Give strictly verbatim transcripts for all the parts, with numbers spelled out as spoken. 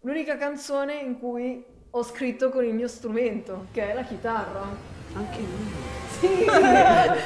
l'unica canzone in cui ho scritto con il mio strumento, che è la chitarra. Anche io. Sì!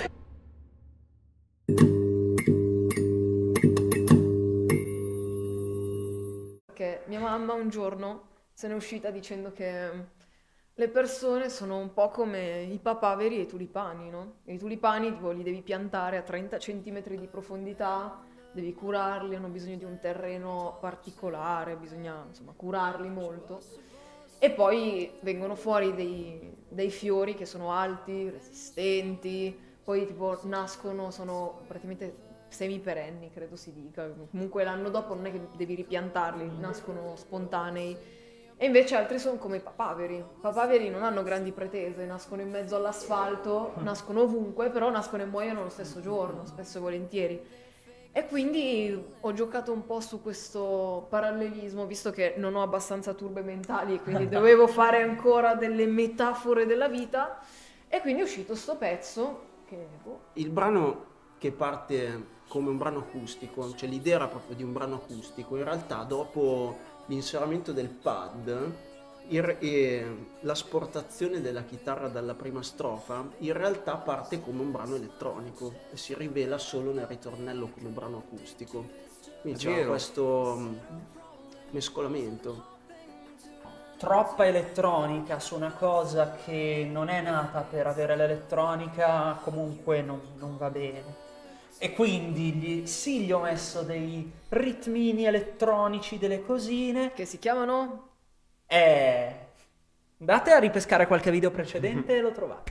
Perché mia mamma un giorno se n'è uscita dicendo che le persone sono un po' come i papaveri e i tulipani, no? E i tulipani tipo li devi piantare a trenta centimetri di profondità, devi curarli, hanno bisogno di un terreno particolare, bisogna insomma curarli molto. E poi vengono fuori dei, dei fiori che sono alti, resistenti, poi tipo nascono, sono praticamente semiperenni, credo si dica. Comunque l'anno dopo non è che devi ripiantarli, nascono spontanei. E invece altri sono come i papaveri. I papaveri non hanno grandi pretese, nascono in mezzo all'asfalto, nascono ovunque, però nascono e muoiono lo stesso giorno, spesso e volentieri. E quindi ho giocato un po' su questo parallelismo, visto che non ho abbastanza turbe mentali, quindi dovevo fare ancora delle metafore della vita, e quindi è uscito sto pezzo che... boh. Il brano che parte come un brano acustico, cioè l'idea era proprio di un brano acustico, in realtà dopo l'inserimento del pad, il, e l'asportazione della chitarra dalla prima strofa, in realtà parte come un brano elettronico e si rivela solo nel ritornello come brano acustico. Quindi c'è questo um, mescolamento. Troppa elettronica su una cosa che non è nata per avere l'elettronica comunque non, non va bene. E quindi gli, sì, gli ho messo dei ritmini elettronici, delle cosine. Che si chiamano? Eh, andate a ripescare qualche video precedente e lo trovate.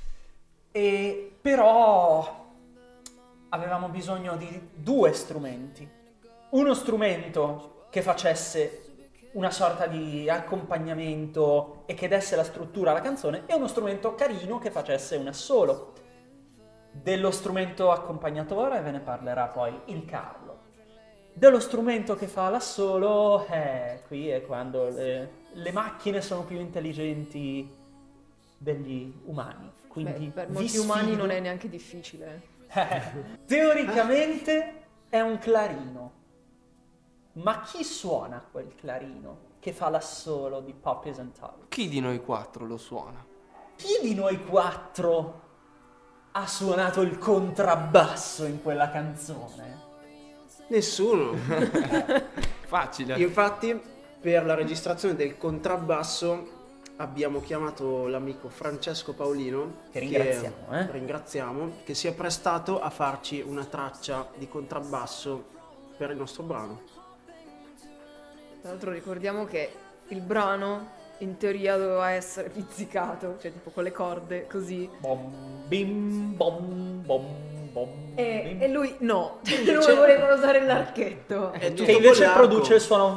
E però avevamo bisogno di due strumenti. Uno strumento che facesse una sorta di accompagnamento e che desse la struttura alla canzone, e uno strumento carino che facesse un assolo. Dello strumento accompagnatore ve ne parlerà poi il Carlo. Dello strumento che fa l'assolo, eh, qui è quando le, le macchine sono più intelligenti degli umani. Quindi Beh, per vi molti umani sfido. non è neanche difficile. Eh, teoricamente è un clarino. Ma chi suona quel clarino che fa l'assolo di Pop Isn't Talk? Chi di noi quattro lo suona? Chi di noi quattro ha suonato il contrabbasso in quella canzone? Nessuno. Facile. Infatti per la registrazione del contrabbasso abbiamo chiamato l'amico Francesco Paolino, Che ringraziamo, che, eh? ringraziamo, che si è prestato a farci una traccia di contrabbasso per il nostro brano. Tra l'altro ricordiamo che il brano in teoria doveva essere pizzicato, cioè tipo con le corde così. Bom, bim, bom, bom, bom, E, bim. e lui no, lui Cioè- voleva usare l'archetto. È tutto Che invece con l'arco. produce il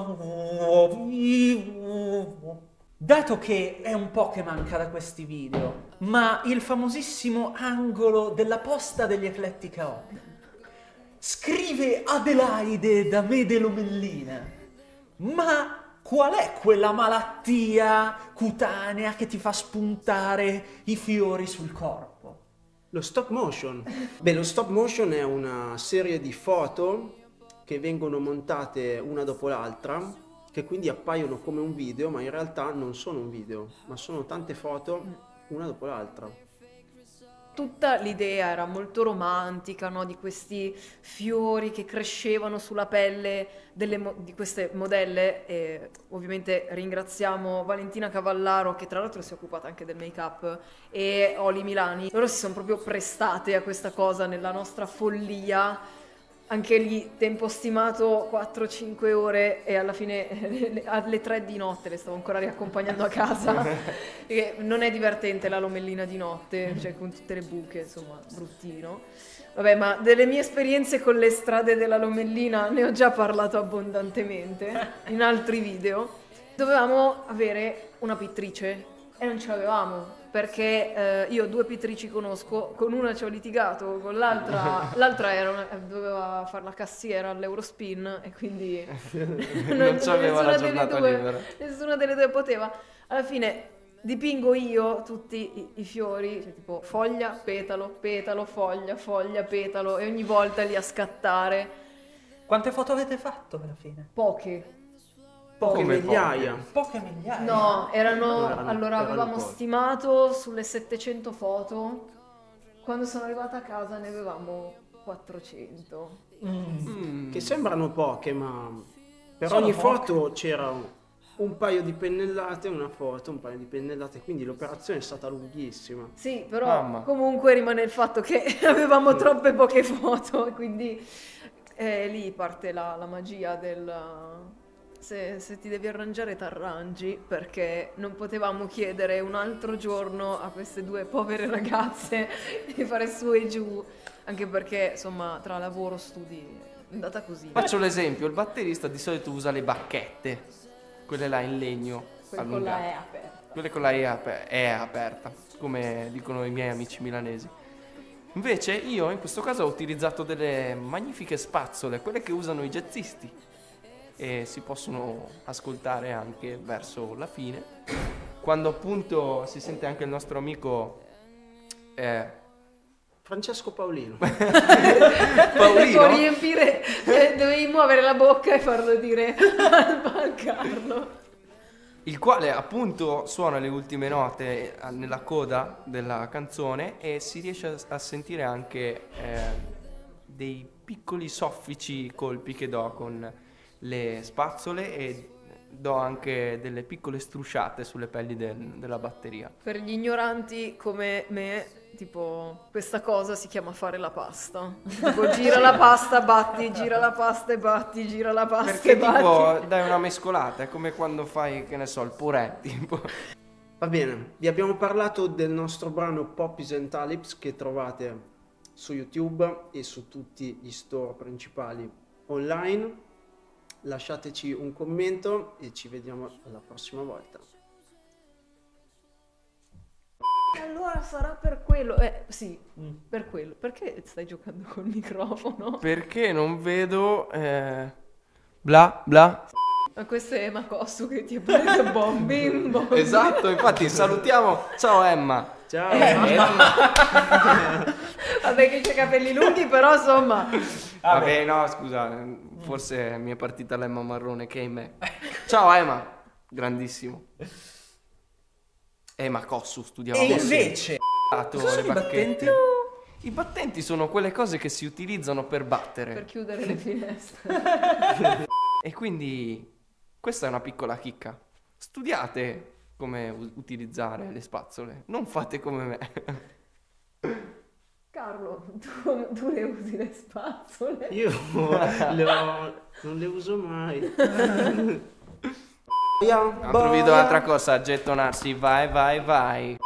suono. Dato che è un po' che manca da questi video, ma il famosissimo angolo della posta degli Eclettica Hop, scrive Adelaide da Medelomellina, ma qual è quella malattia cutanea che ti fa spuntare i fiori sul corpo? Lo stop motion. Beh, lo stop motion è una serie di foto che vengono montate una dopo l'altra, che quindi appaiono come un video, ma in realtà non sono un video, ma sono tante foto una dopo l'altra. Tutta l'idea era molto romantica, no? Di questi fiori che crescevano sulla pelle delle mo- di queste modelle. E ovviamente ringraziamo Valentina Cavallaro, che tra l'altro si è occupata anche del make-up, e Oli Milani. Loro si sono proprio prestate a questa cosa nella nostra follia. Anche lì tempo stimato quattro cinque ore, e alla fine alle tre di notte le stavo ancora riaccompagnando a casa, perché non è divertente la Lomellina di notte, cioè con tutte le buche, insomma, bruttino. Vabbè, ma delle mie esperienze con le strade della Lomellina ne ho già parlato abbondantemente in altri video. Dovevamo avere una pittrice e non ce l'avevamo, perché eh, io due pittrici conosco, con una ci ho litigato, con l'altra l'altra era una- doveva fare la cassiera all'Eurospin, e quindi Non c'aveva la nessuna delle giornata due- libera. nessuna delle due poteva. Alla fine dipingo io tutti i, i fiori, cioè tipo foglia, petalo, petalo, foglia, foglia, petalo, e ogni volta lì a scattare. Quante foto avete fatto alla fine? Poche. Poche Come migliaia. Poche migliaia. No, erano, No, erano- allora erano avevamo poche. stimato sulle settecento foto, quando sono arrivata a casa ne avevamo quattrocento. Mm. Mm. Che sembrano poche, ma per Sono ogni poche. foto c'era un paio di pennellate, una foto, un paio di pennellate, quindi l'operazione è stata lunghissima. Sì, però Mamma. comunque rimane il fatto che avevamo troppe poche foto, e quindi eh, lì parte la, la magia del... Se, se ti devi arrangiare t'arrangi, perché non potevamo chiedere un altro giorno a queste due povere ragazze di fare su e giù, anche perché insomma tra lavoro, studi è andata così. Faccio l'esempio, il batterista di solito usa le bacchette, quelle là in legno, Quella con allungate. la E aperta. Quelle con la E aper- E aperta, come dicono i miei amici milanesi. Invece io in questo caso ho utilizzato delle magnifiche spazzole, quelle che usano i jazzisti, e si possono ascoltare anche verso la fine, quando appunto si sente anche il nostro amico eh, Francesco Paolino. Paolino. Può riempire, eh, dovevi muovere la bocca e farlo dire al al Carlo. il quale appunto suona le ultime note eh, nella coda della canzone, e si riesce a, a sentire anche eh, dei piccoli soffici colpi che do con le spazzole, e do anche delle piccole strusciate sulle pelli del- della batteria. Per gli ignoranti come me, tipo, questa cosa si chiama fare la pasta. Tipo, gira la pasta, batti, gira la pasta e batti, gira la pasta Perché e batti. tipo dai una mescolata, è come quando fai, che ne so, il purè, tipo. Va bene, vi abbiamo parlato del nostro brano Poppies and Tulips che trovate su YouTube e su tutti gli store principali online. Lasciateci un commento e ci vediamo alla prossima volta. Allora sarà per quello. Eh, sì, Mm. per quello. Perché stai giocando col microfono? Perché non vedo eh, bla bla. Ma questo è Makossu che ti ha preso bom bim bom. Esatto, infatti salutiamo. Ciao Emma. Ciao! Vabbè che c'ha i capelli lunghi, però insomma. Vabbè, no, scusa, forse mi è partita l'Emma marrone che è in me. Ciao Emma, grandissimo. Emma Cossu, studiava E Cossu. invece, Dato cosa le sono i bacchette. battenti? I battenti sono quelle cose che si utilizzano per battere. Per chiudere le finestre. E quindi questa è una piccola chicca. Studiate come u- utilizzare le spazzole, non fate come me. Carlo, tu, tu le usi le spazzole? Io le ho- non le uso mai. Altro video, altra cosa, gettonarsi, vai vai vai.